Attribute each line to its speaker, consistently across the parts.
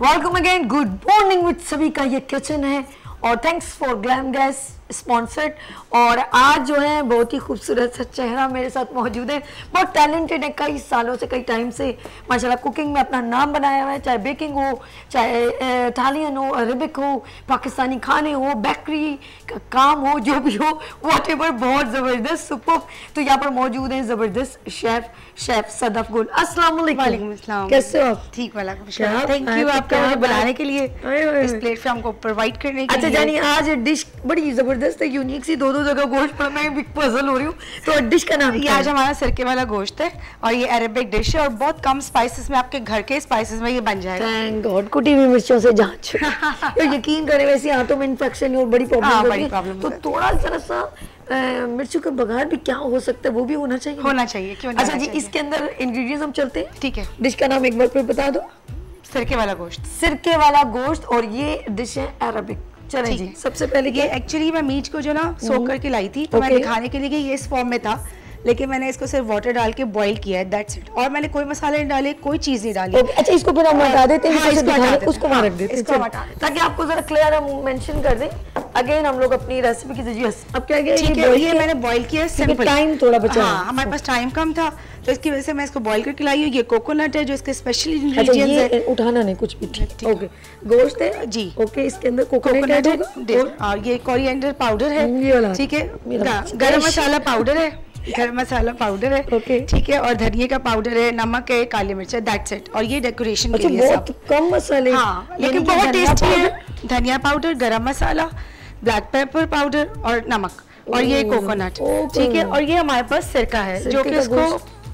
Speaker 1: Welcome again, good morning with सभी का ये किचन है और thanks for glam gas sponsored. और आज जो है बहुत ही खूबसूरत सा चेहरा मेरे साथ मौजूद है, बहुत टैलेंटेड है, कई सालों से कई टाइम से माशाल्लाह कुकिंग में अपना नाम बनाया हुआ है, चाहे बेकिंग हो, चाहे इटालियन हो, अरेबिक हो, पाकिस्तानी खाने हो, बेकरी का काम हो, जो भी हो व्हाटएवर, बहुत ज़बरदस्त सुपर। तो यहाँ पर मौजूद है ज़बरदस्त शेफ सदफ गुल। अस्सलाम वालेकुम। कैसे हो आप?
Speaker 2: ठीक वाला, थैंक यू आपका मुझे बुलाने के लिए, इस प्लेटफॉर्म को प्रोवाइड करने के लिए।
Speaker 1: अच्छा जानी, आज डिश बड़ी जबरदस्त है, यूनिक सी, दो जगह गोश्त पर मैं भी पजल हो रही हूँ। तो डिश का नाम
Speaker 2: ये आज हमारा सिरके वाला गोश्त है और ये अरेबिक डिश है और बहुत कम स्पाइसेस में, आपके घर के स्पाइसेस में ये बन जाएगा।
Speaker 1: थैंक गॉड, कुटी हुई मिर्चों से जांच। तो यकीन करें वैसे हाथों में इन्फेक्शन और बड़ी प्रॉब्लम, तो थोड़ा सा मिर्चों का बघार भी क्या हो सकता है, वो भी होना चाहिए।
Speaker 2: क्यों नहीं?
Speaker 1: अच्छा जी, इसके अंदर इंग्रेडिएंट्स हम चलते हैं।
Speaker 2: ठीक है,
Speaker 1: डिश का नाम एक बार फिर बता दो।
Speaker 2: सिरके वाला गोश्त।
Speaker 1: सिरके वाला गोश्त, और ये डिश है अरबिक। चलें जी, सबसे पहले
Speaker 2: ये एक्चुअली मैं मीट को जो ना सोक करके लाई थी, तो मैं दिखाने के लिए कि ये इस फॉर्म में था, लेकिन मैंने इसको सिर्फ वाटर डाल के बॉईल किया है, दैट्स इट। और मैंने कोई मसाले नहीं डाले, कोई चीज नहीं डाली।
Speaker 1: अच्छा, इसको फिर हम हटा देते हैं,
Speaker 2: उसको वहां रख देते हैं
Speaker 1: ताकि आपको जरा क्लियर हम मेंशन कर दें। अगेन हम लोग अपनी रेसिपी की जरिए अब क्या
Speaker 2: ये मैंने बॉईल किया, सिंपल,
Speaker 1: टाइम थोड़ा बचा।
Speaker 2: हाँ, हमारे पास टाइम कम था तो इसकी वजह से मैं इसको बॉईल करके लाई हूँ। ये कोकोनट है जो इसके स्पेशल इंग्रेडिएंट्स है।
Speaker 1: उठाना नहीं कुछ भी, ओके। गोश्त है जी, ओके। इसके अंदर कोकोनट है
Speaker 2: और ये कोरिएंडर पाउडर है, ठीक है, गरम मसाला पाउडर है, गरम मसाला पाउडर है, ओके, ठीक है, और धनिया का पाउडर है, नमक है, काली मिर्च है, दैट्स इट। और ये डेकोरेशन के लिए
Speaker 1: बहुत कम मसाले,
Speaker 2: हाँ, लेकिन बहुत टेस्टी है। धनिया पाउडर, गरम मसाला, ब्लैक पेपर पाउडर और नमक, और ये कोकोनट, ठीक है। और ये हमारे पास सिरका है जो कि इसको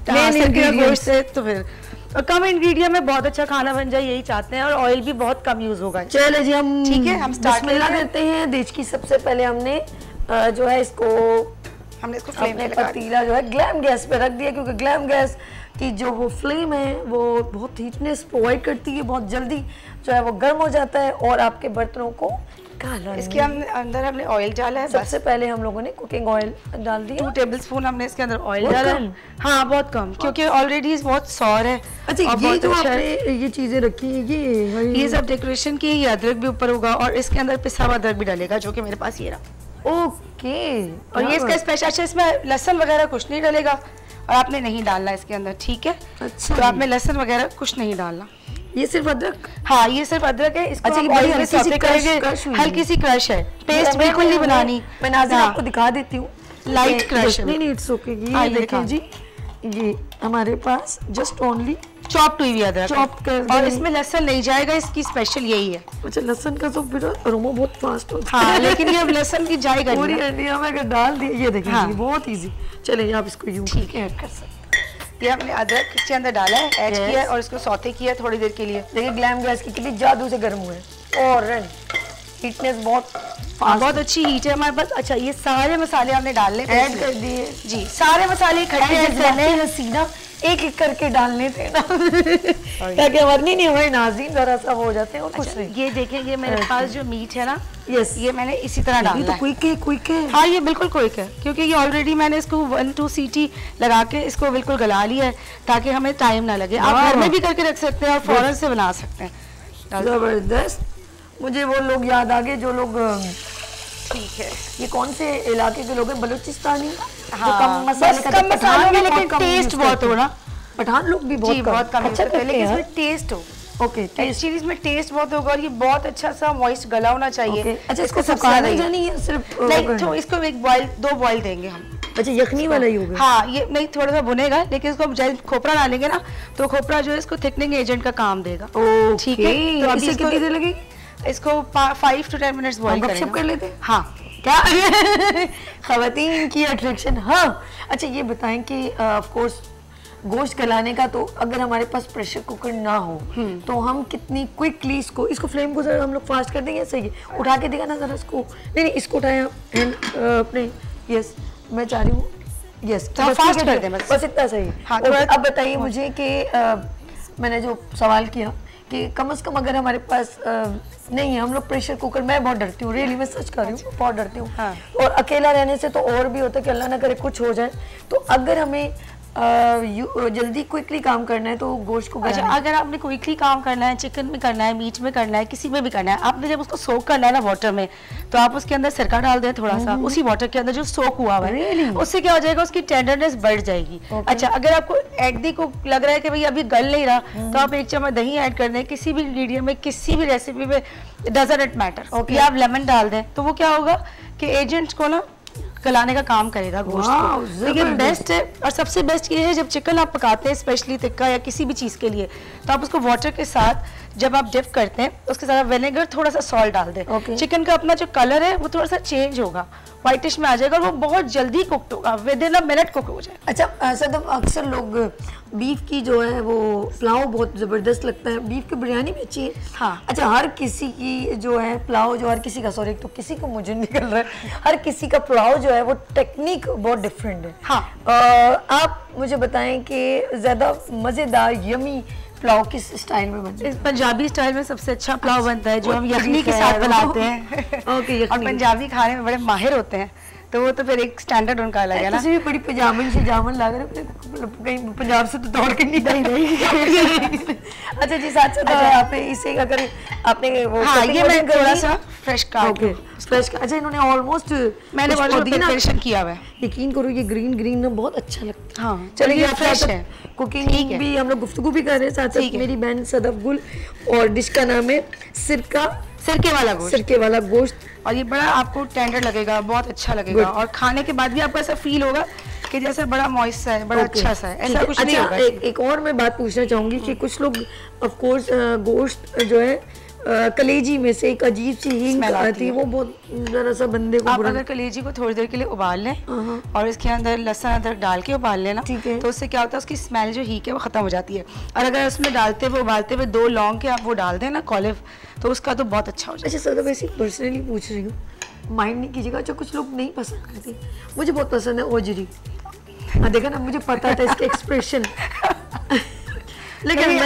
Speaker 2: गोश्त है, तो फिर कम इंग्रेडिएंट में बहुत अच्छा खाना बन जाए, यही चाहते हैं, और ऑयल भी बहुत कम यूज होगा।
Speaker 1: चलो जी, हम
Speaker 2: ठीक है, हम स्टार्ट
Speaker 1: करते हैं डिश की। सबसे पहले हमने जो है इसको फ्लेम पे पतीला जो है ग्लैम गैस पे रख दिया, क्योंकि ग्लैम गैस की जो वो फ्लेम है वो बहुत हीटनेस प्रोवाइड करती है, बहुत जल्दी जो है वो गर्म हो जाता है और आपके बर्तनों को काला।
Speaker 2: इसके अंदर हमने ऑयल डाला है।
Speaker 1: सबसे पहले हम लोगों ने कुकिंग ऑयल डाल दिया,
Speaker 2: 2 टेबलस्पून हमने इसके अंदर ऑयल डाला है। हाँ, बहुत कम, क्योंकि ऑलरेडी बहुत सौर है।
Speaker 1: अच्छा, ये जो आपने ये चीजें रखी है,
Speaker 2: ये सब डेकोरेशन की, ये अदरक भी ऊपर होगा और इसके अंदर पिसा हुआ अदरक भी डालेगा, जो कि मेरे पास ये रहा।
Speaker 1: ओके,
Speaker 2: और ये इसका स्पेशल, अच्छा, इसमें लहसुन वगैरह कुछ नहीं डलेगा और आपने नहीं डालना इसके अंदर, ठीक है।
Speaker 1: अच्छा,
Speaker 2: तो आपने लहसुन वगैरह कुछ नहीं डालना,
Speaker 1: ये सिर्फ अदरक।
Speaker 2: हाँ, ये सिर्फ अदरक है। इसको
Speaker 1: अच्छा,
Speaker 2: हल्की सी क्रश है, पेस्ट बिल्कुल नहीं बनानी।
Speaker 1: मैं नाज़िर आपको दिखा देती हूँ,
Speaker 2: लाइट क्रश।
Speaker 1: नहीं, इट्स ओके। ये देखिए जी, ये हमारे पास जस्ट ओनली
Speaker 2: चॉप हुई हुई अदरक,
Speaker 1: चॉप कर,
Speaker 2: और इसमें लहसुन नहीं जाएगा, इसकी स्पेशल यही है।
Speaker 1: अच्छा, लहसुन का तो फिर अरोमा बहुत फास्ट होता
Speaker 2: है। हाँ, लेकिन ये अब लहसुन की जाएगा
Speaker 1: पूरी इंडिया में अगर डाल दिए, ये देखिए,
Speaker 2: हाँ,
Speaker 1: बहुत इजी। चलिए, आप इसको यूं
Speaker 2: ठीक है कर सकते। ये हमने अदरक इसके अंदर डाला है, ऐड किया है और इसको सौते किया थोड़ी देर के लिए।
Speaker 1: देखिए ग्लैम गैस की कितनी जादू से गर्म हुए और हीटनेस बहुत
Speaker 2: अच्छी हीट है हमारे पास। अच्छा, ये सारे मसाले हमने डालने
Speaker 1: ऐड कर दिए जी,
Speaker 2: सारे मसाले इकट्ठे
Speaker 1: हसीना एक एक करके डालने थे ना, ताकि हमारे नहीं हमारे नाज़रीन जरा सा हो जाते हैं और कुछ नहीं।
Speaker 2: ये देखें, ये मेरे पास जो मीट है ना,
Speaker 1: यस,
Speaker 2: ये मैंने इसी तरह डाला है।
Speaker 1: तो क्विक है।
Speaker 2: हाँ, ये बिल्कुल क्विक है, क्योंकि ये ऑलरेडी मैंने इसको 1-2 सीटी लगा के इसको बिल्कुल गला लिया है, ताकि हमें टाइम ना लगे। आप घर में भी करके रख सकते हैं और फौरन से बना सकते हैं।
Speaker 1: जबरदस्त। मुझे वो लोग याद आ गए जो लोग,
Speaker 2: ठीक है,
Speaker 1: ये कौन से इलाके के लोग हैं, बलूचिस्तानी,
Speaker 2: हाँ, कम मसालों में लेकिन टेस्ट बहुत हो ना। पठान लोग भी बहुत कम अच्छा करते हैं, लेकिन इसमें टेस्ट हो।
Speaker 1: ओके,
Speaker 2: एक्चुअली इसमें टेस्ट बहुत होगा और ये बहुत अच्छा सा मॉइस्ट गला होना चाहिए।
Speaker 1: अच्छा, इसको सुखाना नहीं है सिर्फ,
Speaker 2: नहीं, तो इसको एक बॉईल 2 बॉईल देंगे हम।
Speaker 1: अच्छा, यखनी वाला ही होगा।
Speaker 2: हाँ, ये नहीं, थोड़ा सा भुनेगा, लेकिन इसको जब खोपरा डालेंगे ना, तो खोपरा जो है इसको थिकनिंग एजेंट का काम देगा।
Speaker 1: ठीक है, तो अभी इसको कितनी देर लगेगी?
Speaker 2: इसको 5 to 10 मिनट्स बॉईल
Speaker 1: कर लेते हैं।
Speaker 2: हाँ,
Speaker 1: क्या खवातीन की अट्रैक्शन। हाँ, अच्छा, ये बताएं कि ऑफ कोर्स गोश्त गलाने का, तो अगर हमारे पास प्रेशर कुकर ना हो तो हम कितनी क्विकली इसको फ्लेम को जरा हम लोग फास्ट कर देंगे। सही है, उठा के देगा ना जरा इसको। नहीं, इसको उठाया अपने, यस, मैं चाह रही हूँ, यस,
Speaker 2: फास्ट कर दें, बस
Speaker 1: इतना सही।
Speaker 2: हाँ,
Speaker 1: अब बताइए मुझे कि मैंने जो सवाल किया कि कम से कम अगर हमारे पास नहीं है, हम लोग प्रेशर कुकर, मैं बहुत डरती हूँ, रियली मैं सच कर रही हूँ, बहुत डरती हूँ। और अकेला रहने से तो और भी होता है कि अल्लाह ना करे कुछ हो जाए। तो अगर हमें जल्दी क्विकली काम करना है तो गोश्त को
Speaker 2: अच्छा, अगर आपने क्विकली काम करना है, चिकन में करना है, मीट में करना है, किसी में भी करना है, आपने जब उसको सोक करना है ना वाटर में, तो आप उसके अंदर सिरका डाल दें थोड़ा सा, उसी वाटर के अंदर जो सोक हुआ हुआ है, उससे क्या हो जाएगा, उसकी टेंडरनेस बढ़ जाएगी। अच्छा, अगर आपको एग को लग रहा है कि भाई अभी गल नहीं रहा, तो आप 1 चम्मच दही ऐड कर दें किसी भी इंग्रेडिएंट में, किसी भी रेसिपी में, डजंट इट मैटर। या आप लेमन डाल दें, तो वो क्या होगा कि एजेंट्स को ना गलाने का काम करेगा गोश्त को। तो ये बेस्ट है। और सबसे बेस्ट ये है, जब चिकन आप पकाते हैं स्पेशली टिक्का या किसी भी चीज़ के लिए, तो आप उसको वाटर के साथ जब आप डिप करते हैं, उसके साथ विनेगर, थोड़ा सा सॉल्ट डाल दें। चिकन का अपना जो कलर है वो थोड़ा सा चेंज होगा, व्हाइटिश में आ जाएगा, और वो बहुत जल्दी कुकड होगा, within a minute cook हो जाए।
Speaker 1: अच्छा सदम, अक्सर लोग बीफ की जो है वो पुलाव बहुत ज़बरदस्त लगता है, बीफ की बिरयानी भी अच्छी है।
Speaker 2: हाँ।
Speaker 1: अच्छा, हर किसी की जो है पुलाव, जो हर किसी का, सॉरी तो किसी को मुझे निकल रहा है, हर किसी का पुलाव जो है वो टेक्निक बहुत डिफरेंट है।
Speaker 2: हाँ।
Speaker 1: आप मुझे बताएं कि ज़्यादा मज़ेदार यमी पुलाव किस स्टाइल में बनता है?
Speaker 2: पंजाबी स्टाइल में सबसे अच्छा पुलाव बनता है जो हम यखनी के साथ बनाते हैं।
Speaker 1: ओके,
Speaker 2: और पंजाबी खाने में बड़े माहिर होते हैं, तो वो तो फिर एक स्टैंडर्ड उनका अलग है ना।
Speaker 1: भी बड़ी पजामन से जामन लग रहे, कहीं पंजाब से तो दौड़ के नहीं रही। अच्छा जी, साथ साथ आपने इसे अगर आपने वो,
Speaker 2: हाँ, ये मैं थोड़ा सा फ्रेश काट लूं।
Speaker 1: फ्रेश, अच्छा इन्होंने ऑलमोस्ट
Speaker 2: मैंने प्रिपरेशन किया हुआ है।
Speaker 1: यकीन करो ये ग्रीन ग्रीन ना बहुत अच्छा लगता है।
Speaker 2: हाँ,
Speaker 1: चलिए,
Speaker 2: फ्रेश है,
Speaker 1: कुकिंग भी हम लोग गुफ्तगू भी कर रहे हैं, साथ साथ मेरी बहन सदफ गुल, और डिश का नाम है सिरके वाला गोश्त।
Speaker 2: और ये बड़ा आपको टेंडर लगेगा, बहुत अच्छा लगेगा, और खाने के बाद भी आपको ऐसा फील होगा कि जैसे बड़ा मॉइस्ट सा है, बड़ा अच्छा सा है, ऐसा कुछ नहीं होगा।
Speaker 1: एक और मैं बात पूछना चाहूंगी कि कुछ लोग ऑफ कोर्स गोश्त जो है कलेजी में से एक अजीब सी हींग आती है, वो बहुत जरा सा बंदे को,
Speaker 2: आप अगर कलेजी को थोड़ी देर के लिए उबाल लें और इसके अंदर लहसुन अदरक डाल के उबाल लेना, तो उससे क्या होता है, उसकी स्मेल जो हींग है वो खत्म हो जाती है। और अगर उसमें डालते हुए उबालते हुए 2 लौंग के आप वो डाल दें ना, कॉलिव, तो उसका तो बहुत अच्छा हो जाएगा।
Speaker 1: अच्छा सर, वैसे पर्सनली पूछ रही हूँ, माइंड नहीं कीजिएगा, जो कुछ लोग नहीं पसंद करते, मुझे बहुत पसंद है ओजरी। हाँ, देखा ना, मुझे पता था इसके एक्सप्रेशन। लेकिन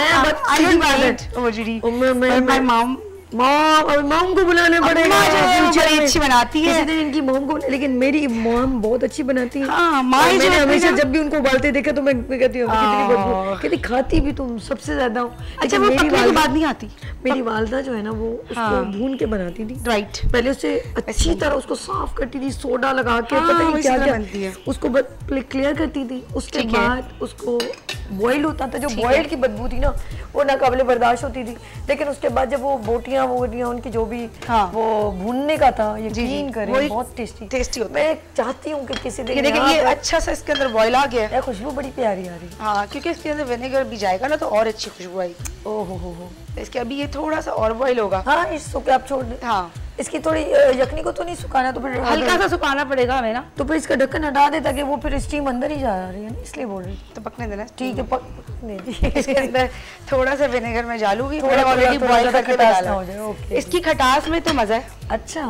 Speaker 1: मॉम को बुलाने पड़ेगा,
Speaker 2: अच्छी बनाती है,
Speaker 1: किसी दिन इनकी मॉम को, लेकिन मेरी मॉम बहुत अच्छी बनाती है।
Speaker 2: हाँ,
Speaker 1: मैंने हमेशा जब भी उनको उबालते देखा तो मैं कहती हूँ कितनी खाती भी तुम सबसे ज्यादा हो।
Speaker 2: अच्छा, वो पकने की बात नहीं आती।
Speaker 1: मेरी वालदा जो है ना, वो उसको भून के बनाती थी,
Speaker 2: राइट,
Speaker 1: पहले उससे अच्छी तरह उसको साफ करती थी, सोडा लगा के, पता नहीं क्या क्या उसको क्लियर करती थी, उसके बाद उसको बॉइल्ड होता था, जो बॉइल्ड की बदबू थी ना वो नाकाबिले बर्दाश्त होती थी, लेकिन उसके बाद जब वो बोटियां उनकी जो भी वो भूनने का था, यकीन करें बहुत टेस्टी होता है। मैं चाहती हूँ कि किसी दिन
Speaker 2: देखिए ये अच्छा सा इसके अंदर बॉईल आ गया है,
Speaker 1: खुशबू बड़ी प्यारी आ रही है।
Speaker 2: हाँ, क्योंकि इसके अंदर विनेगर भी जाएगा ना, तो और अच्छी खुशबू आएगी।
Speaker 1: ओहो हो,
Speaker 2: इसके अभी ये थोड़ा सा और बॉईल होगा।
Speaker 1: हाँ, इसको क्या आप छोड़ दें। हाँ, इसकी थोड़ी यखनी को तो नहीं सुखाना, तो फिर
Speaker 2: हल्का सा सुखाना पड़ेगा हमें ना,
Speaker 1: तो फिर इसका ढक्कन हटा दे ताकि वो फिर स्टीम अंदर ही जा रही है, इसलिए बोल रही।
Speaker 2: तो पकने देना,
Speaker 1: ठीक है, पकने दीजिए।
Speaker 2: इसके अंदर थोड़ा सा विनेगर में डालूंगी, ऑलरेडी बॉईल करके डाला हो जाए। इसकी खटास में तो मजा है।
Speaker 1: अच्छा,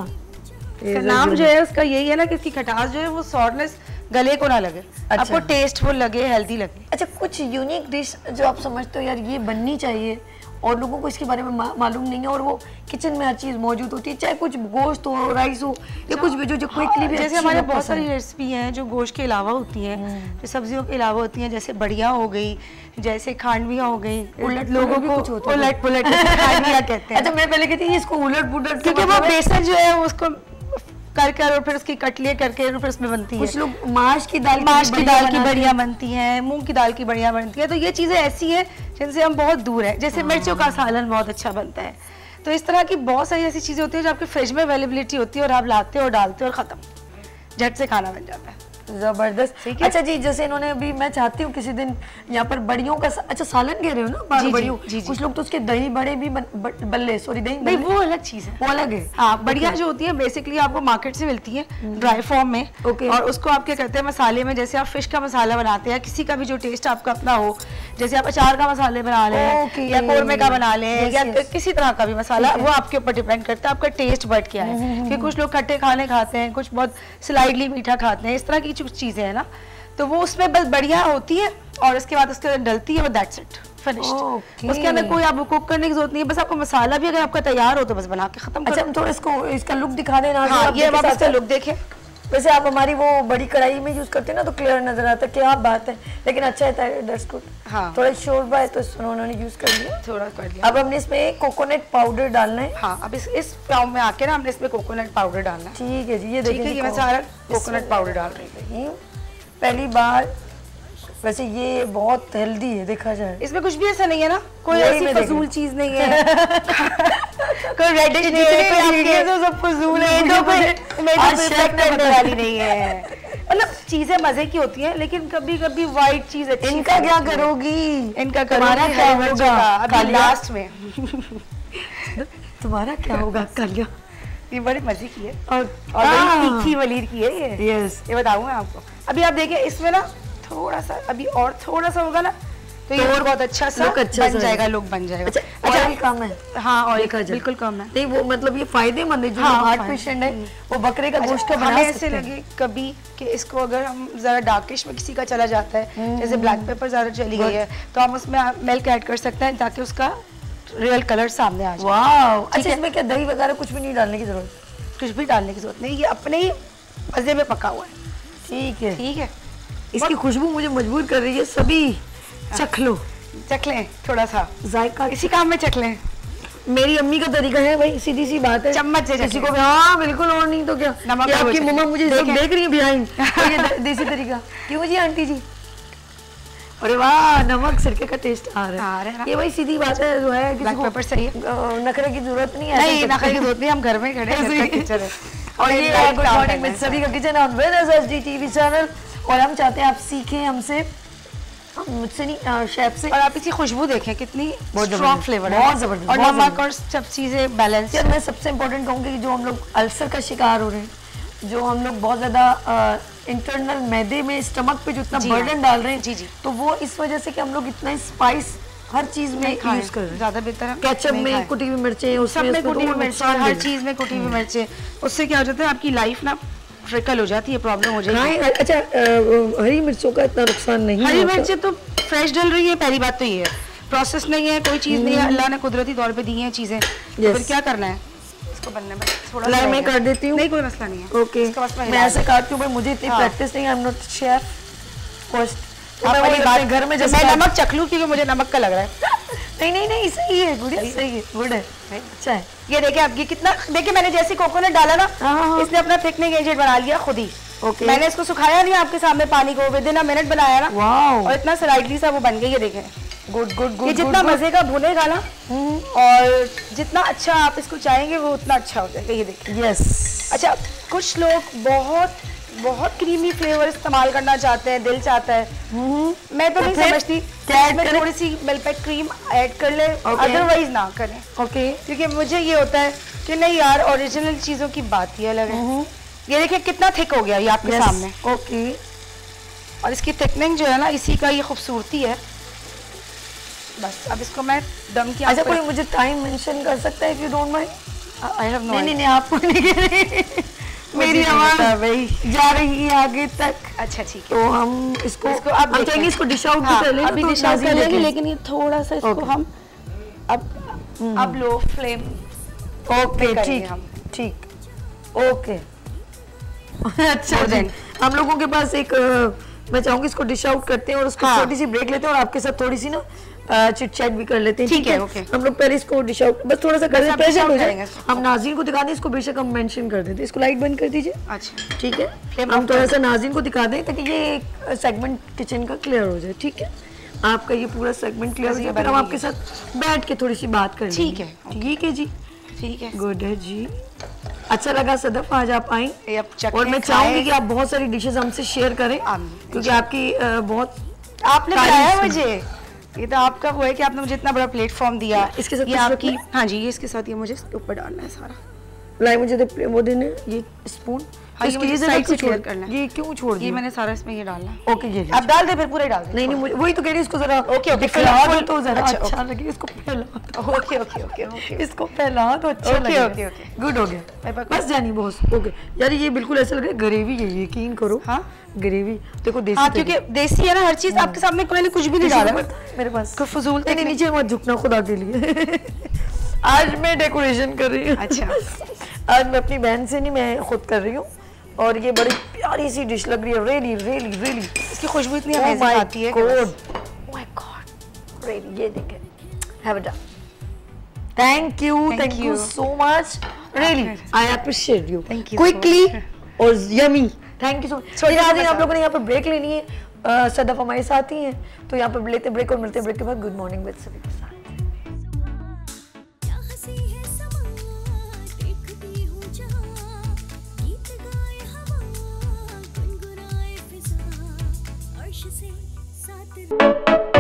Speaker 2: नाम जो है उसका यही है ना कि इसकी खटास जो है वो सॉर्टनेस गले को ना लगे, आपको टेस्टफुल लगे, हेल्दी लगे।
Speaker 1: अच्छा, कुछ यूनिक डिश जो आप समझते हो यार ये बननी चाहिए और लोगों को इसके बारे में मालूम नहीं है, और वो किचन में हर चीज़ मौजूद होती है, चाहे कुछ गोश्त हो, राइस हो, या कुछ भी जो क्विकली भी,
Speaker 2: जैसे हमारे बहुत सारी रेसिपी हैं जो गोश्त के अलावा होती हैं, जो सब्जियों के अलावा होती हैं, जैसे बढ़िया हो गई, जैसे खांडवियाँ हो गई,
Speaker 1: उलट
Speaker 2: लोगों को उलट पुलट खांडवियाँ कहते हैं।
Speaker 1: अच्छा, मैं पहले कहती थी इसको उलट पुलट,
Speaker 2: क्योंकि वो बेसन जो है उसको कर और फिर उसकी कटलियाँ करके और फिर उसमें बनती है।
Speaker 1: कुछ लोग माश की दाल
Speaker 2: की बढ़िया बनती हैं, मूंग की दाल की बढ़िया बनती है। तो ये चीज़ें ऐसी हैं जिनसे हम बहुत दूर हैं। जैसे मिर्चों का सालन बहुत अच्छा बनता है। तो इस तरह की बहुत सारी ऐसी चीज़ें होती हैं जो आपके फ्रिज में अवेलेबिलिटी होती है और आप लाते हो और डालते हो और ख़त्म, झट से खाना बन जाता है।
Speaker 1: जबरदस्त। अच्छा जी, जैसे इन्होंने अभी, मैं चाहती हूँ किसी दिन यहाँ पर बड़ियों का, अच्छा सालन कह रहे हो ना, बड़ियों, कुछ लोग तो उसके दही बड़े भी बल्ले, सॉरी दही
Speaker 2: नहीं, वो अलग चीज़ है,
Speaker 1: वो अलग है।
Speaker 2: हाँ, बढ़िया जो होती है बेसिकली आपको मार्केट से मिलती है ड्राई फॉर्म में, और उसको आप क्या करते हैं मसाले में, जैसे आप फिश का मसाला बनाते हैं, किसी का भी जो टेस्ट आपका अपना हो, जैसे आप अचार का मसाले बना लें या कौरमे का बना लें या किसी तरह का भी मसाला, वो आपके ऊपर डिपेंड करता है आपका टेस्ट बट क्या है। क्योंकि कुछ लोग खट्टे खाने खाते हैं, कुछ बहुत स्लाइडली मीठा खाते हैं, इस तरह की कुछ चीज़ें हैं ना, तो वो उसमें बस बढ़िया होती है और इसके बाद उसके अंदर डलती है और दैट्स इट, फिनिश्ड। उसके अंदर कोई आपको कुक करने की जरूरत नहीं है, बस आपको मसाला भी अगर आपका तैयार हो तो बस बना के खत्म।
Speaker 1: अच्छा, हम थोड़ा इसका लुक दिखा देना।
Speaker 2: हाँ, ये आप इसका लुक देखें,
Speaker 1: वैसे आप हमारी वो बड़ी कढ़ाई में यूज करते हैं ना तो क्लियर नजर आता है, क्या बात है, लेकिन अच्छा है, दैट्स गुड।
Speaker 2: हाँ।
Speaker 1: थोड़ा शोरबा है तो उन्होंने यूज कर लिया,
Speaker 2: थोड़ा कर लिया।
Speaker 1: अब हमने इसमें कोकोनट पाउडर डालना है।
Speaker 2: हाँ, अब इस फॉर्म में आके ना हमने इसमें कोकोनट पाउडर डालना है।
Speaker 1: ठीक है जी, ये देखिए
Speaker 2: ये मैं सारा कोकोनट पाउडर डाल रही हूँ
Speaker 1: पहली बार। वैसे ये बहुत हेल्दी है देखा जाए,
Speaker 2: इसमें कुछ भी ऐसा नहीं है ना, कोई ऐसी फजूल चीज नहीं है कोई रेडिश नहीं है, तो सब फजूल है, तो कोई इफेक्ट करने वाली नहीं है। मतलब चीजें मजे की होती हैं, लेकिन कभी कभी वाइट चीज अच्छी।
Speaker 1: इनका क्या करोगी?
Speaker 2: इनका तुम्हारा क्या होगा अभी लास्ट में
Speaker 1: तुम्हारा क्या होगा कालिया?
Speaker 2: ये बड़ी मजे की है और बड़ी तीखी वलीर की है ये।
Speaker 1: यस,
Speaker 2: ये बताऊंगा आपको। अभी आप देखिए इसमें ना थोड़ा सा अभी और थोड़ा सा होगा ना तो ये और बहुत अच्छा सा बन जाएगा, लोग बन जाएगा।
Speaker 1: अच्छा कम है।
Speaker 2: हाँ, और बिल्कुल कम है।
Speaker 1: नहीं वो मतलब ये फायदेमंद है, जो हार्ट पेशेंट है वो बकरे का गोश्त बना सकते हैं।
Speaker 2: ऐसे लगे कभी कि इसको अगर हम जरा डार्किश में किसी का चला जाता है, जैसे ब्लैक पेपर ज्यादा चली गई है, तो हम उसमें मिल्क ऐड कर सकते हैं ताकि उसका रियल कलर सामने आ जाए।
Speaker 1: वाओ, अच्छा इसमें क्या दही वगैरह कुछ भी नहीं डालने की जरूरत?
Speaker 2: कुछ भी डालने की जरूरत नहीं, ये अपने ही मजे में पका हुआ है।
Speaker 1: ठीक है,
Speaker 2: ठीक है।
Speaker 1: इसकी खुशबू मुझे मजबूर कर रही है, सभी चख लो,
Speaker 2: चख लें थोड़ा सा
Speaker 1: जायका,
Speaker 2: इसी काम में चख लें।
Speaker 1: मेरी अम्मी का तरीका है भाई, सीधी सी बात है,
Speaker 2: चम्मच से
Speaker 1: किसी को भी, हाँ बिल्कुल, और नहीं तो क्या।
Speaker 2: नमक
Speaker 1: आपकी मम्मा मुझे सब देख रही है बिहाइंड, ये देसी तरीका क्यों जी आंटी जी? अरे वाह, नमक सिरके का टेस्ट आ रहा है। ये भाई सीधी बात है, जो है
Speaker 2: ब्लैक पेपर सही है,
Speaker 1: नखरे की जरूरत नहीं है।
Speaker 2: नहीं नखरे की जरूरत नहीं, हम घर में खड़े हैं, किचन है।
Speaker 1: और ये गुड मॉर्निंग विद सभी का किचन ऑन वेदर्स टीवी चैनल, और हम चाहते हैं आप सीखें हमसे, मुझसे नहीं शेफ से।
Speaker 2: और आप इसकी खुशबू देखें कितनी स्ट्रॉन्ग फ्लेवर है,
Speaker 1: बहुत जबरदस्त,
Speaker 2: और नमक और सब चीजें बैलेंस।
Speaker 1: यार मैं सबसे इम्पोर्टेंट कहूँगी कि जो हम लोग अल्सर का शिकार हो रहे हैं, जो हम लोग बहुत ज्यादा इंटरनल मैदे में स्टमक पे जो इतना बर्डन डाल रहे हैं,
Speaker 2: जी जी,
Speaker 1: तो वो इस वजह से कि हम लोग इतना स्पाइस हर चीज में यूज कर रहे हैं।
Speaker 2: ज्यादा बेहतर है
Speaker 1: केचप में कुटी हुई मिर्चें, उसमें
Speaker 2: कुटी हुई मिर्चें, हर चीज में कुटी हुई मिर्चें, उससे क्या हो जाता है आपकी लाइफ ना ट्रिकल हो जाती है, प्रॉब्लम हो जाती है।
Speaker 1: अच्छा हरी मिर्चों का इतना नुकसान नहीं है।
Speaker 2: हरी मिर्चें तो फ्रेश डल रही है, पहली बात तो ये है, प्रोसेस नहीं है, कोई चीज नहीं है, अल्लाह ने कुदरती तौर पे दी हैं चीजें, फिर क्या करना है इसको बनने में थोड़ा
Speaker 1: मैं कर देती हूँ,
Speaker 2: नहीं कोई मसला नहीं है।
Speaker 1: ओके, मैं ऐसे काटती हूँ भाई, मुझे इतनी प्रैक्टिस नहीं है, I am not chef first. मैं घर में जैसे
Speaker 2: नमक चख लूं क्योंकि मुझे नमक का लग रहा है।
Speaker 1: नहीं सही है, गुड है, सही है, गुड है, अच्छा है।
Speaker 2: ये देखिए आप, ये कितना, देखिए मैंने जैसे कोकोनट डाला ना, इसने अपना थिकनिंग एजेंट बना लिया खुद ही।
Speaker 1: ओके,
Speaker 2: मैंने इसको सुखाया नहीं आपके सामने पानी को, विद इन अ मिनट बनाया ना,
Speaker 1: वाओ,
Speaker 2: और इतना स्लाइटली सा वो बन गई। ये देखें,
Speaker 1: गुड गुड गुड,
Speaker 2: ये जितना मजे का भुनेगा ना और जितना अच्छा आप इसको चाहेंगे वो उतना अच्छा हो जाएगा। ये देखिए,
Speaker 1: यस।
Speaker 2: अच्छा कुछ लोग बहुत बहुत क्रीमी फ्लेवर इस्तेमाल करना चाहते हैं, दिल चाहता है, मैं तो नहीं समझती मैं थोड़ी सी मिल्क क्रीम ऐड कर ले, अदरवाइज ना करें।
Speaker 1: ओके,
Speaker 2: क्योंकि मुझे ये होता है कि नहीं यार, ओरिजिनल चीजों की बात ही अलग है। ये देखिए कितना थिक हो गया ये आपके सामने।
Speaker 1: ओके,
Speaker 2: और इसकी थिकनिंग जो है ना, इसी का ये खूबसूरती है। बस अब इसको मैं दम की।
Speaker 1: अच्छा कोई मुझे टाइम मेंशन कर सकता है, if you don't mind?
Speaker 2: I have no.
Speaker 1: नहीं आपको नहीं कह रही, मेरी आवाज जा रही है आगे तक।
Speaker 2: अच्छा ठीक है,
Speaker 1: तो हम इसको अब हम चाहेंगे इसको डिश आउट कर लेंगे,
Speaker 2: अभी डिश आउट कर लेंगे, लेकिन ये थोड़ा सा इसको हम अब लो फ्लेम।
Speaker 1: ओके ठीक, ओके। अच्छा देन हम लोगों के पास एक मैं चाहूंगी इसको डिश आउट करते हैं और उसको छोटी सी ब्रेक लेते हैं और आपके साथ थोड़ी सी ना चिट चैट भी कर लेते हैं। ठीक है, ओके। हम लोग पहले इसको डिश आउट बस थोड़ा सा कर प्रेजेंट हो जाएगा, हम नाज़रीन को दिखा दें, इसको बेशक हम मेंशन कर देते हैं। इसको लाइट बंद कर दीजिए।
Speaker 2: अच्छा
Speaker 1: ठीक है, हम थोड़ा सा नाज़रीन को दिखा दें ताकि ये सेगमेंट किचन का क्लियर हो जाए। ठीक है, आपका ये पूरा सेगमेंट क्लियर हो जाए, फिर हम आपके साथ बैठ के थोड़ी सी बात कर लेंगे। ठीक है जी, ठीक है, गुड है जी। अच्छा लगा सदफ, आज आप आई और मैं चाहूंगी कि आप बहुत सारी डिशेस हमसे शेयर करें क्योंकि आपकी बहुत
Speaker 2: आपने बताया मुझे, ये तो आपका वो है कि आपने मुझे इतना बड़ा प्लेटफॉर्म दिया।
Speaker 1: इसके साथ
Speaker 2: ये आपकी, हाँ जी, ये इसके साथ ये मुझे इसके ऊपर डालना है सारा।
Speaker 1: लाई मुझे वो देने ये स्पून,
Speaker 2: हाँ, ये साइड से छोड़ करना है।
Speaker 1: ये क्यों छोड़ दिया?
Speaker 2: ये मैंने सारा इसमें ये डालना है।
Speaker 1: ओके, ये
Speaker 2: अब डाल दे, फिर पूरा डाल दे।
Speaker 1: नहीं नहीं, वही तो कह रही, इसको जरा
Speaker 2: ओके
Speaker 1: फैला दो तो जरा अच्छा लगे, इसको फैला दो।
Speaker 2: ओके ओके ओके ओके,
Speaker 1: इसको फैला तो अच्छा लगे।
Speaker 2: ओके ओके,
Speaker 1: गुड हो गया, बस जानी बॉस। ओके यार, ये बिल्कुल ऐसा लग रहा है ग्रेवी है, यकीन करो। हाँ ग्रेवी देखो, देसी।
Speaker 2: हाँ क्योंकि देसी है ना, हर चीज आपके सामने मैंने कुछ भी नहीं डाला
Speaker 1: मेरे पास,
Speaker 2: कोई फजूल।
Speaker 1: नहीं नीचे मत झुकना खुदा के लिए। आज मैं डेकोरेशन कर रही हूँ।
Speaker 2: अच्छा,
Speaker 1: आज मैं अपनी बहन से नहीं, मैं खुद कर रही हूँ। और ये बड़ी प्यारी सी डिश लग रही है, रियली रियली रियली।
Speaker 2: इसकी खुशबू इतनी अमेजिंग आती है।
Speaker 1: Oh my God, really. ये देखें, have it. Thank you so much, really I appreciate you. Quickly और yummy, thank you so much. आप लोगों ने यहाँ पर ब्रेक लेनी है, सदफ हमारे साथ ही हैं, तो यहाँ पर लेते ब्रेक और मिलते ब्रेक के बाद गुड मॉर्निंग विद सभी के साथ।
Speaker 3: से साथ